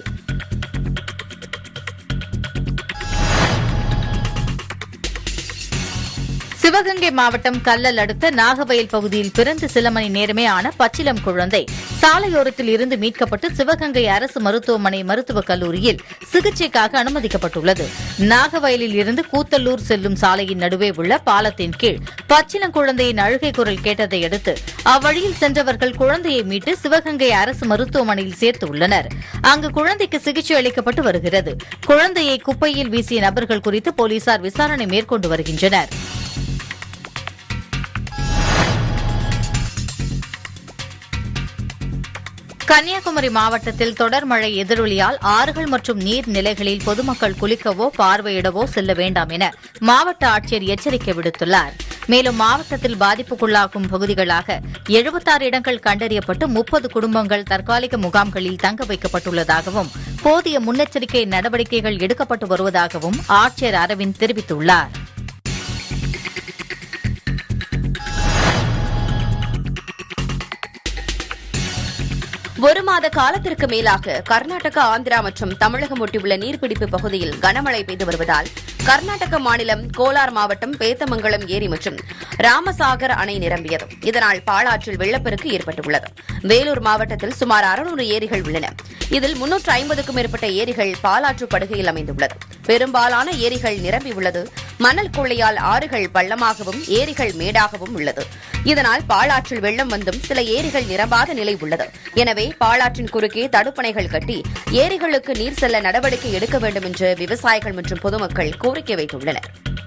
சிவகங்கை மாவட்டம் கல்லல் அடுத்த நாகவயல் பகுதியில் பிறந்து சில மணி நேரமே ஆன பச்சிளம் குழந்தை சாலையோரத்தில் இருந்து மீட்கப்பட்டு சிவகங்கை அரசு மருத்துவமனை மருத்துவக் கல்லூரியில் சிகிச்சைக்காக அனுமதிக்கப்பட்டுள்ளது. நாகவயலில் இருந்து கூத்தல்லூர் செல்லும் சாலையின் நடுவே உள்ள பாலத்தின் கீழ் பச்சிளம் குழந்தையின் அழுகை குரல் கேட்டதை அடுத்து அவ்வழியில் சென்றவர்கள் குழந்தையை மீட்டு சிவகங்கை அரசு மருத்துவமனையில் சேர்த்துள்ளனர். அங்கு குழந்தைக்கு சிகிச்சை அளிக்கப்பட்டு வருகிறது. குழந்தையை குப்பையில் வீசிய நபர்கள் குறித்து போலீசார் விசாரணை மேற்கொண்டு வருகின்றனர். கன்னியாகுமரி மாவட்டத்தில் தொடர் மழை எதிரொலியால் ஆறுகள் மற்றும் நீர்நிலைகளில் பொதுமக்கள் குளிக்கவோ பார்வையிடவோ செல்ல வேண்டாம் என மாவட்ட ஆட்சியர் எச்சரிக்கை விடுத்துள்ளார். மேலும் மாவட்டத்தில் பாதிப்புக்குள்ளாகும் பகுதிகளாக 76 இடங்கள் கண்டறியப்பட்டு 30 குடும்பங்கள் தற்காலிக முகாம்களில் தங்க வைக்கப்பட்டுள்ளதாகவும் போதிய முன்னெச்சரிக்கை நடவடிக்கைகள் எடுக்கப்பட்டு வருவதாகவும் ஆட்சியர் அரவிந்த் தெரிவித்துள்ளார். ஒரு மாத காலத்திற்கு மேலாக கர்நாடகா, ஆந்திரா மற்றும் தமிழகம் ஒட்டியுள்ள நீர்பிடிப்பு பகுதியில் கனமழை பெய்து வருவதால் கர்நாடக மாநிலம் கோலார் மாவட்டம் பேத்தமங்கலம் ஏரி மற்றும் ராமசாகர் அணை நிரம்பியது. இதனால் பாலாற்றில் வெள்ளப்பெருக்கு ஏற்பட்டுள்ளது. வேலூர் மாவட்டத்தில் சுமார் 600 ஏரிகள் உள்ளன. இதில் 350க்கும் மேற்பட்ட ஏரிகள் பாலாற்று படுகையில் அமைந்துள்ளது. பெரும்பாலான ஏரிகள் நிரம்பியுள்ளது. மணல் கொள்ளையால் ஆறுகள் பள்ளமாகவும் ஏரிகள் மேடாகவும் உள்ளது. இதனால் பாலாற்றில் வெள்ளம் வந்தும் சில ஏரிகள் நிரம்பாத நிலை உள்ளது. எனவே பாலாற்றின் குறுக்கே தடுப்பணைகள் கட்டி ஏரிகளுக்கு நீர் செல்ல நடவடிக்கை எடுக்க வேண்டும் என்று விவசாயிகள் மற்றும் பொதுமக்கள் கோரிக்கை வைத்துள்ளனர்.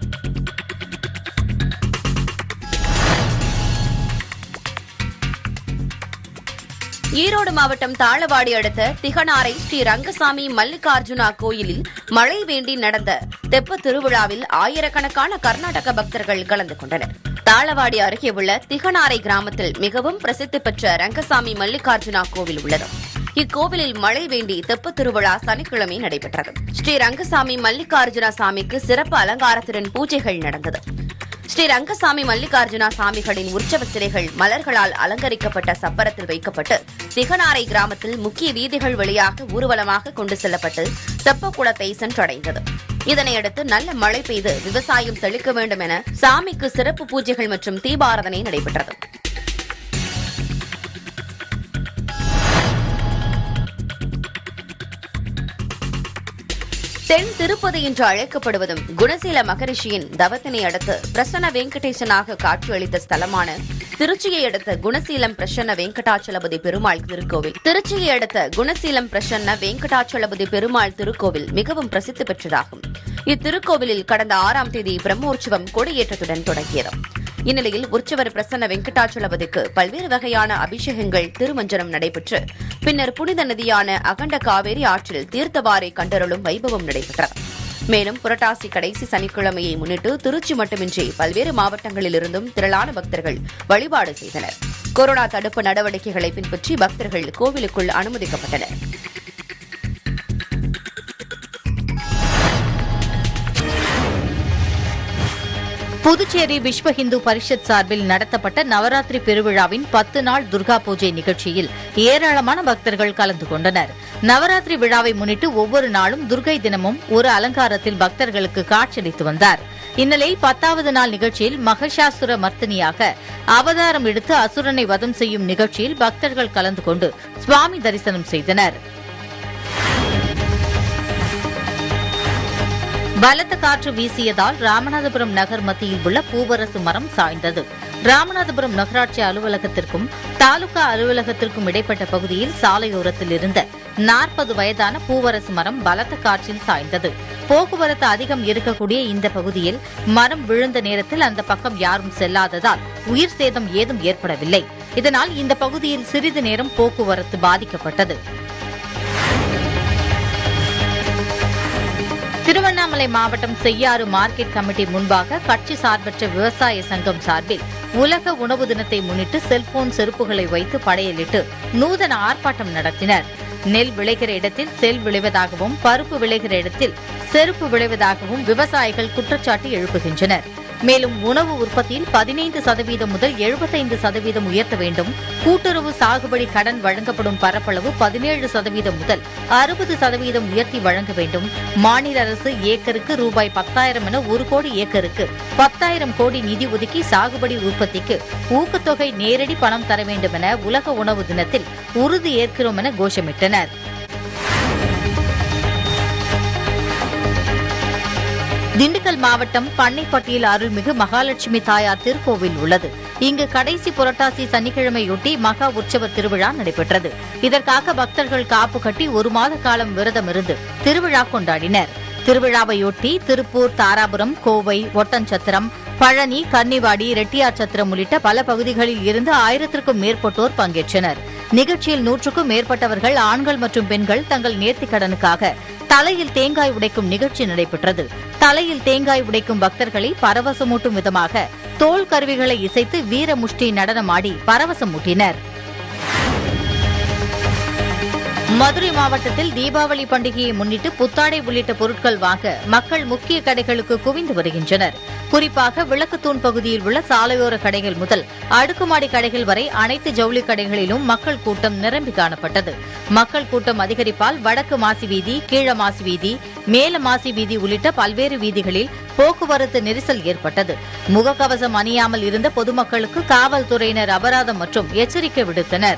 ஈரோடு மாவட்டம் தாளவாடி அடுத்த திகனாரை ஸ்ரீ ரங்கசாமி மல்லிகார்ஜுனா கோயிலில் மழை வேண்டி நடந்த தெப்ப திருவிழாவில் ஆயிரக்கணக்கான கர்நாடக பக்தர்கள் கலந்து கொண்டனர். தாளவாடி அருகே உள்ள திகனாரை கிராமத்தில் மிகவும் பிரசித்தி பெற்ற ரங்கசாமி மல்லிகார்ஜுனா கோவில் உள்ளது. இக்கோவிலில் மழை வேண்டி தெப்ப திருவிழா சனிக்கிழமை நடைபெற்றது. ஸ்ரீ ரங்கசாமி மல்லிகார்ஜுனா சாமிக்கு சிறப்பு அலங்காரத்துடன் பூஜைகள் நடந்தது. ஸ்ரீ ரங்கசாமி மல்லிகார்ஜுனா சாமிகளின் உற்சவ சிலைகள் மலர்களால் அலங்கரிக்கப்பட்ட சப்பரத்தில் வைக்கப்பட்டு திகனாரை கிராமத்தில் முக்கிய வீதிகள் வழியாக ஊர்வலமாக கொண்டு செல்லப்பட்டு தெப்பக்குளத்தை சென்றடைந்தது. இதனையடுத்து நல்ல மழை பெய்து விவசாயம் செழிக்க வேண்டும் என சாமிக்கு சிறப்பு பூஜைகள் மற்றும் தீபாராதனை நடைபெற்றது. தென் திருப்பதி என்று அழைக்கப்படுவதும் குணசீல மகரிஷியின் தவத்தினை அடுத்து பிரசன்ன வெங்கடேசனாக காட்சியளித்த ஸ்தலமான திருச்சியை அடுத்த குணசீலம் பிரசன்ன வெங்கடாச்சலபதி பெருமாள் திருக்கோவில் திருச்சியை அடுத்த குணசீலம் பிரசன்ன வெங்கடாச்சலபதி பெருமாள் திருக்கோவில் மிகவும் பிரசித்தி பெற்றதாகும். இத்திருக்கோவிலில் கடந்த 6ஆம் தேதி பிரம்மோற்சவம் கொடியேற்றத்துடன் தொடங்கியது. இந்நிலையில் உற்சவர் பிரசன்ன வெங்கடாச்சலபதிக்கு பல்வேறு வகையான அபிஷேகங்கள் திருமஞ்சனம் நடைபெற்று பின்னர் புனித நதியான அகண்ட காவேரி ஆற்றில் தீர்த்தவாரை கண்டருளும் வைபவம் நடைபெற்றது. மேலும் புரட்டாசி கடைசி சனிக்கிழமையை முன்னிட்டு திருச்சி மட்டுமின்றி பல்வேறு மாவட்டங்களிலிருந்தும் திரளான பக்தர்கள் வழிபாடு செய்தனர். கொரோனா தடுப்பு நடவடிக்கைகளை பின்பற்றி பக்தர்கள் கோவிலுக்குள் அனுமதிக்கப்பட்டனர். புதுச்சேரி விஸ்வ இந்து பரிஷத் சார்பில் நடத்தப்பட்ட நவராத்திரி பெருவிழாவின் 10 நாள் துர்கா பூஜை நிகழ்ச்சியில் ஏராளமான பக்தர்கள் கலந்து கொண்டனர். நவராத்திரி விழாவை முன்னிட்டு ஒவ்வொரு நாளும் துர்கை தினமும் ஒரு அலங்காரத்தில் பக்தர்களுக்கு காட்சியளித்து வந்தார். இந்நிலையில் 10வது நாள் நிகழ்ச்சியில் மகிஷாசுர மர்த்தினியாக அவதாரம் எடுத்து அசுரனை வதம் செய்யும் நிகழ்ச்சியில் பக்தர்கள் கலந்து கொண்டு சுவாமி தரிசனம் செய்தனர். பலத்த காற்று வீசியதால் ராமநாதபுரம் நகர் மத்தியில் உள்ள பூவரசு மரம் சாய்ந்தது. ராமநாதபுரம் நகராட்சி அலுவலகத்திற்கும் தாலுகா அலுவலகத்திற்கும் இடைப்பட்ட பகுதியில் சாலையோரத்தில் இருந்த 40 வயதான பூவரசு மரம் பலத்த காற்றில் சாய்ந்தது. போக்குவரத்து அதிகம் இருக்கக்கூடிய இந்த பகுதியில் மரம் விழுந்த நேரத்தில் அந்த பக்கம் யாரும் செல்லாததால் உயிர் சேதம் ஏதும் ஏற்படவில்லை. இதனால் இந்த பகுதியில் சிறிது நேரம் போக்குவரத்து பாதிக்கப்பட்டது. திருவண்ணாமலை மாவட்டம் செய்யாறு மார்க்கெட் கமிட்டி முன்பாக கட்சி சார்பற்ற விவசாய சங்கம் சார்பில் உலக உணவு தினத்தை முன்னிட்டு செல்போன் செருப்புகளை வைத்து படையலிட்டு நூதன ஆர்ப்பாட்டம் நடத்தினர். நெல் விளைகிற இடத்தில் செல் விளைவதாகவும் பருப்பு விளைகிற இடத்தில் செருப்பு விளைவதாகவும் விவசாயிகள் குற்றச்சாட்டு எழுப்புகின்றனர். மேலும் உணவு உற்பத்தியில் 15% முதல் 75% உயர்த்த வேண்டும். கூட்டுறவு சாகுபடி கடன் வழங்கப்படும் பரப்பளவு 17% முதல் 60% உயர்த்தி வழங்க வேண்டும். மாநில அரசு ஏக்கருக்கு ரூபாய் 10,000 என 1 கோடி ஏக்கருக்கு 10,000 கோடி நிதி ஒதுக்கி சாகுபடி உற்பத்திக்கு ஊக்கத்தொகை நேரடி பணம் தர வேண்டும் என உலக உணவு தினத்தில் உறுதி ஏற்கிறோம் என கோஷமிட்டனர். திண்டுக்கல் மாவட்டம் பண்ணைப்பட்டியில் அருள்மிகு மகாலட்சுமி தாயார் திருக்கோவில் உள்ளது. இங்கு கடைசி புரட்டாசி சனிக்கிழமையொட்டி மகா உற்சவ திருவிழா நடைபெற்றது. இதற்காக பக்தர்கள் காப்பு கட்டி 1 மாத காலம் விரதமிருந்து திருவிழா கொண்டாடினர். திருவிழாவையொட்டி திருப்பூர், தாராபுரம், கோவை, ஒட்டன்சத்திரம், பழனி, கன்னிவாடி, ரெட்டியார்சத்திரம் உள்ளிட்ட பல பகுதிகளில் இருந்து 1000க்கும் மேற்பட்டோர் பங்கேற்றனர். நிகழ்ச்சியில் 100க்கும் மேற்பட்டவர்கள் ஆண்கள் மற்றும் பெண்கள் தங்கள் நேர்த்திக் கடனுக்காக தலையில் தேங்காய் உடைக்கும் நிகழ்ச்சி நடைபெற்றது. தலையில் தேங்காய் உடைக்கும் பக்தர்களை பரவசமூட்டும் விதமாக தோல் கருவிகளை இசைத்து வீரமுஷ்டி நடனமாடி பரவசமூட்டினர். மதுரை மாவட்டத்தில் தீபாவளி பண்டிகையை முன்னிட்டு புத்தாடை உள்ளிட்ட பொருட்கள் வாங்க மக்கள் முக்கிய கடைகளுக்கு குவிந்து வருகின்றனர். குறிப்பாக விளக்குத்தூண் பகுதியில் உள்ள சாலையோர கடைகள் முதல் அடுக்குமாடி கடைகள் வரை அனைத்து ஜவுளி கடைகளிலும் மக்கள் கூட்டம் நிரம்பி காணப்பட்டது. மக்கள் கூட்டம் அதிகரிப்பால் வடக்கு மாசி வீதி, கீழ மாசி வீதி, மேல மாசி வீதி உள்ளிட்ட பல்வேறு வீதிகளில் போக்குவரத்து நெரிசல் ஏற்பட்டது. முகக்கவசம் அணியாமல் இருந்த பொதுமக்களுக்கு காவல்துறையினர் அபராதம் மற்றும் எச்சரிக்கை விடுத்தனர்.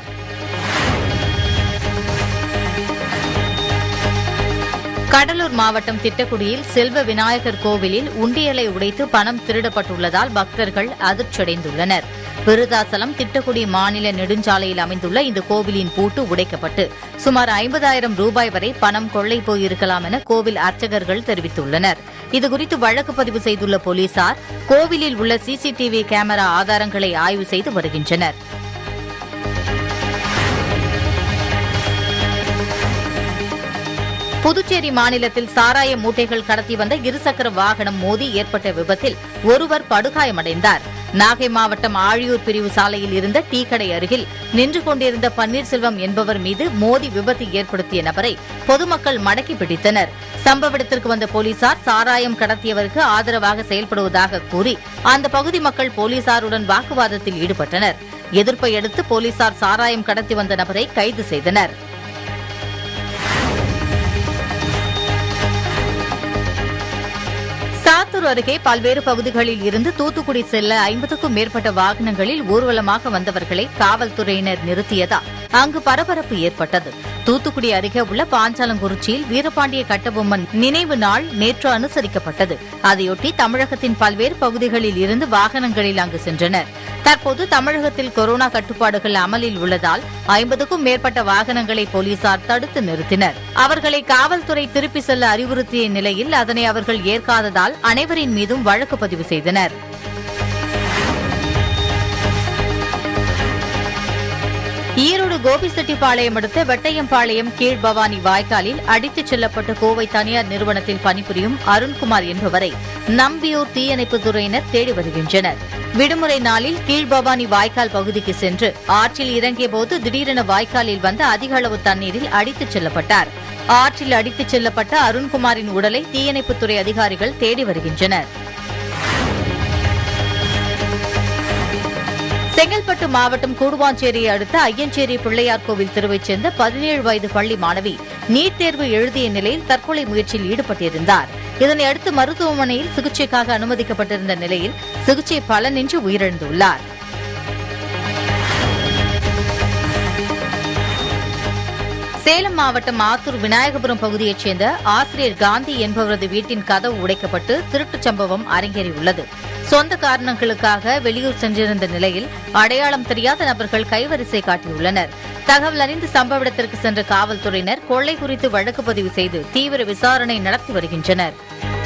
கடலூர் மாவட்டம் திட்டக்குடியில் செல்வ விநாயகர் கோவிலில் உண்டியலை உடைத்து பணம் திருடப்பட்டுள்ளதால் பக்தர்கள் அதிர்ச்சியடைந்துள்ளனர். விருதாசலம் திட்டக்குடி மாநில நெடுஞ்சாலையில் அமைந்துள்ள இந்த கோவிலின் பூட்டு உடைக்கப்பட்டு சுமார் 50,000 ரூபாய் வரை பணம் கொள்ளை போயிருக்கலாம் என கோவில் அர்ச்சகர்கள் தெரிவித்துள்ளனர். இதுகுறித்து வழக்கு பதிவு செய்துள்ள போலீசார் கோவிலில் உள்ள சிசிடிவி கேமரா ஆதாரங்களை ஆய்வு செய்து வருகின்றனர். புதுச்சேரி மாநிலத்தில் சாராய மூட்டைகள் கடத்தி வந்த இருசக்கர வாகனம் மோதி ஏற்பட்ட விபத்தில் ஒருவர் படுகாயமடைந்தார். நாகை மாவட்டம் ஆழியூர் பிரிவு சாலையில் இருந்த டீ கடை அருகில் நின்று கொண்டிருந்த பன்னீர்செல்வம் என்பவர் மீது மோதி விபத்து ஏற்படுத்திய நபரை பொதுமக்கள் மடக்கி பிடித்தனர். சம்பவ இடத்திற்கு வந்த போலீசார் சாராயம் கடத்தியவருக்கு ஆதரவாக செயல்படுவதாக கூறி அந்த பகுதி மக்கள் போலீசாருடன் வாக்குவாதத்தில் ஈடுபட்டனர். எதிர்ப்பை அடுத்து போலீசார் சாராயம் கடத்தி வந்த நபரை கைது செய்தனர். சாத்தூர் அருகே பல்வேறு பகுதிகளில் இருந்து தூத்துக்குடி செல்ல 50க்கும் மேற்பட்ட வாகனங்களில் ஊர்வலமாக வந்தவர்களை காவல்துறையினர் நிறுத்தியதால் அங்கு பரபரப்பு ஏற்பட்டது. தூத்துக்குடி அருகே உள்ள பாஞ்சாலங்குறிச்சியில் வீரபாண்டிய கட்டபொம்மன் நினைவு நாள் நேற்று அனுசரிக்கப்பட்டது. அதையொட்டி தமிழகத்தின் பல்வேறு பகுதிகளில் இருந்து வாகனங்களில் அங்கு சென்றனர். தற்போது தமிழகத்தில் கொரோனா கட்டுப்பாடுகள் அமலில் உள்ளதால் 50க்கும் மேற்பட்ட வாகனங்களை போலீசார் தடுத்து நிறுத்தினர். அவர்களை காவல்துறை திருப்பி செல்ல அறிவுறுத்திய நிலையில் அதனை அவர்கள் ஏற்காததால் அனைவரின் மீதும் வழக்கு பதிவு செய்தனர். ஈரோடு கோபிசெட்டிப்பாளையம் அடுத்த வெட்டையம்பாளையம் கீழ்பவானி வாய்க்காலில் அடித்துச் செல்லப்பட்ட கோவை தனியார் நிறுவனத்தில் பணிபுரியும் அருண்குமார் என்பவரை நம்பியூர் தீயணைப்புத் துறையினர் தேடி வருகின்றனர். விடுமுறை நாளில் கீழ்பவானி வாய்க்கால் பகுதிக்கு சென்று ஆற்றில் இறங்கியபோது திடீரென வாய்க்காலில் வந்த அதிக அளவு தண்ணீரில் அடித்துச் செல்லப்பட்டார். ஆற்றில் அடித்துச் செல்லப்பட்ட அருண்குமாரின் உடலை தீயணைப்புத்துறை அதிகாரிகள் தேடி வருகின்றனர். செங்கல்பட்டு மாவட்டம் கூடுவாஞ்சேரியை அடுத்த ஐயஞ்சேரி பிள்ளையார் கோவில் தெருவைச் சேர்ந்த 17 வயது பள்ளி மாணவி நீட் தேர்வு எழுதிய நிலையில் தற்கொலை முயற்சியில் ஈடுபட்டிருந்தார். இதனையடுத்து மருத்துவமனையில் சிகிச்சைக்காக அனுமதிக்கப்பட்டிருந்த நிலையில் சிகிச்சை பலனின்றி உயிரிழந்துள்ளார். சேலம் மாவட்டம் ஆத்தூர் விநாயகபுரம் பகுதியைச் சேர்ந்த ஆசிரியர் காந்தி என்பவரது வீட்டின் கதவு உடைக்கப்பட்டு திருட்டுச் சம்பவம் அரங்கேறியுள்ளது. சொந்த காரணங்களுக்காக வெளியூர் சென்றிருந்த நிலையில் அடையாளம் தெரியாத நபர்கள் கைவரிசை காட்டியுள்ளனர். தகவல் அறிந்து சம்பவ இடத்திற்கு சென்ற காவல்துறையினர் கொள்ளை குறித்து வழக்கு பதிவு செய்து தீவிர விசாரணை நடத்தி வருகின்றனர்.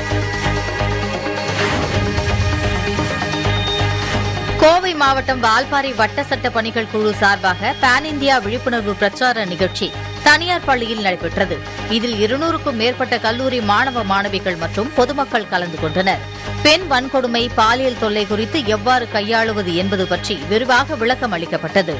கோவை மாவட்டம் வால்பாறை வட்ட சட்ட பணிகள் குழு சார்பாக பான் இந்தியா விழிப்புணர்வு பிரச்சார நிகழ்ச்சி தனியார் பள்ளியில் நடைபெற்றது. இதில் 200க்கும் மேற்பட்ட கல்லூரி மாணவ மாணவிகள் மற்றும் பொதுமக்கள் கலந்து கொண்டனர். பெண் வன்கொடுமை, பாலியல் தொல்லை குறித்து எவ்வாறு கையாளுவது என்பது பற்றி விரிவாக விளக்கம் அளிக்கப்பட்டது.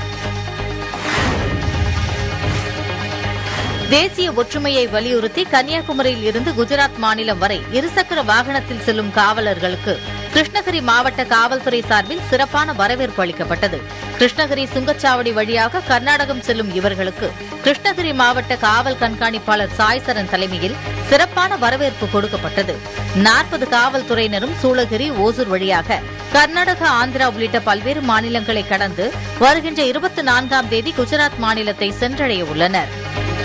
தேசிய ஒற்றுமையை வலியுறுத்தி கன்னியாகுமரியில் இருந்து குஜராத் மாநிலம் வரை இருசக்கர வாகனத்தில் செல்லும் காவலர்களுக்கு கிருஷ்ணகிரி மாவட்ட காவல்துறை சார்பில் சிறப்பான வரவேற்பு அளிக்கப்பட்டது. கிருஷ்ணகிரி சுங்கச்சாவடி வழியாக கர்நாடகம் செல்லும் இவர்களுக்கு கிருஷ்ணகிரி மாவட்ட காவல் கண்காணிப்பாளர் சாய்சரன் தலைமையில் சிறப்பான வரவேற்பு கொடுக்கப்பட்டது. 40 காவல்துறையினரும் சூளகிரி, ஓசூர் வழியாக கர்நாடகா, ஆந்திரா உள்ளிட்ட பல்வேறு மாநிலங்களை கடந்து வருகின்ற 24ஆம் தேதி குஜராத் மாநிலத்தை சென்றடைய உள்ளனர்.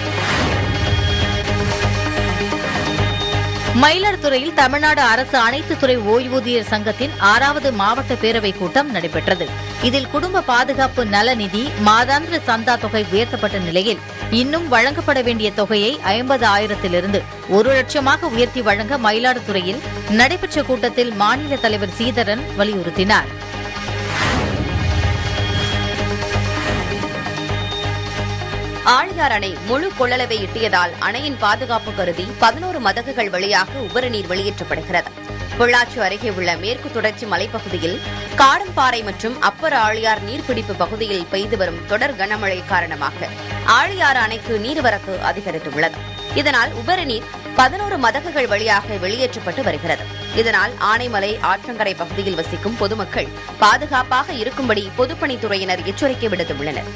மயிலாடுதுறையில் தமிழ்நாடு அரசு அனைத்து துறை ஓய்வூதியர் சங்கத்தின் 6வது மாவட்ட பேரவைக் கூட்டம் நடைபெற்றது. இதில் குடும்ப பாதுகாப்பு நல நிதி மாதாந்திர சந்தா தொகை உயர்த்தப்பட்ட நிலையில் இன்னும் வழங்கப்பட வேண்டிய தொகையை 50,000லிருந்து 1 லட்சமாக உயர்த்தி வழங்க மயிலாடுதுறையில் நடைபெற்ற கூட்டத்தில் மாநில தலைவர் சீதரன் வலியுறுத்தினார். ஆழியார் அணை முழு கொள்ளளவை எட்டியதால் அணையின் பாதுகாப்பு கருதி 11 மதகுகள் வழியாக உபரிநீர் வெளியேற்றப்படுகிறது. பொள்ளாச்சி அருகே உள்ள மேற்கு தொடர்ச்சி மலைப்பகுதியில் காடம்பாறை மற்றும் அப்பர் ஆழியார் நீர்பிடிப்பு பகுதியில் பெய்து வரும் தொடர் கனமழை காரணமாக ஆழியாறு அணைக்கு நீர்வரத்து அதிகரித்துள்ளது. இதனால் உபரிநீர் 11 மதகுகள் வழியாக வெளியேற்றப்பட்டு வருகிறது. இதனால் ஆனைமலை ஆற்றங்கரை பகுதியில் வசிக்கும் பொதுமக்கள் பாதுகாப்பாக இருக்கும்படி பொதுப்பணித்துறையினர் எச்சரிக்கை விடுத்துள்ளனர்.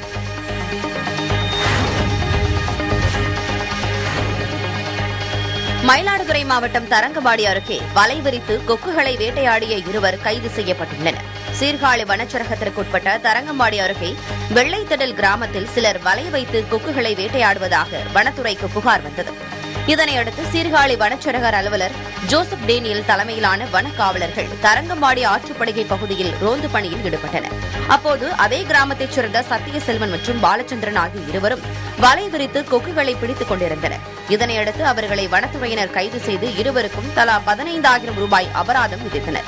மயிலாடுதுறை மாவட்டம் தரங்கம்பாடி அருகே வலை விரித்து கொக்குகளை வேட்டையாடிய 2 கைது செய்யப்பட்டுள்ளனர். சீர்காழி வனச்சரகத்திற்குட்பட்ட தரங்கம்பாடி அருகே வெள்ளைத்திடல் கிராமத்தில் சிலர் வலை வைத்து கொக்குகளை வேட்டையாடுவதாக வனத்துறைக்கு புகார் வந்தது. இதனையடுத்து சீர்காழி வனச்சரகர் அலுவலர் ஜோசப் டேனியல் தலைமையிலான வனக்காவலர்கள் தரங்கம்பாடி ஆற்றுப்படுகை பகுதியில் ரோந்து பணியில் ஈடுபட்டனர். அப்போது அதே கிராமத்தைச் சேர்ந்த சத்தியசெல்வன் மற்றும் பாலச்சந்திரன் ஆகிய 2 வலை விரித்து கொக்குகளை பிடித்துக் கொண்டிருந்தனர். இதனையடுத்து அவர்களை வனத்துறையினர் கைது செய்து 2க்கும் தலா 15,000 ரூபாய் அபராதம் விதித்தனர்.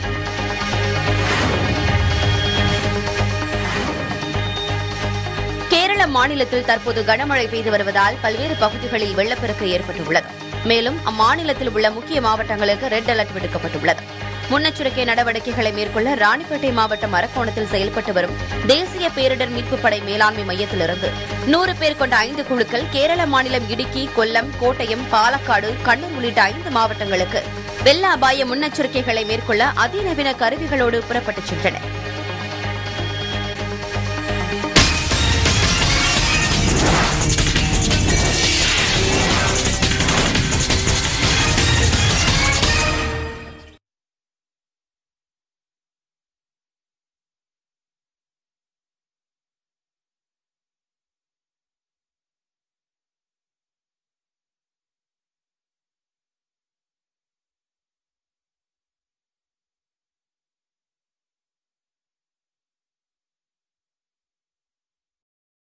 கேரள மாநிலத்தில் தற்போது கனமழை பெய்து வருவதால் பல்வேறு பகுதிகளில் வெள்ளப்பெருக்கு ஏற்பட்டுள்ளது. மேலும் அம்மாநிலத்தில் உள்ள முக்கிய மாவட்டங்களுக்கு ரெட் அலர்ட் விடுக்கப்பட்டுள்ளது. முன்னெச்சரிக்கை நடவடிக்கைகளை மேற்கொள்ள ராணிப்பேட்டை மாவட்டம் அரக்கோணத்தில் செயல்பட்டு வரும் தேசிய பேரிடர் மீட்புப் படை மேலாண்மை மையத்திலிருந்து 100 பேர் கொண்ட 5 குழுக்கள் கேரள மாநிலம் இடுக்கி, கொல்லம், கோட்டயம், பாலக்காடு, கண்ணூர் உள்ளிட்ட 5 மாவட்டங்களுக்கு வெள்ள அபாய முன்னெச்சரிக்கைகளை மேற்கொள்ள அதிநவீன கருவிகளோடு புறப்பட்டுச் சென்றனர்.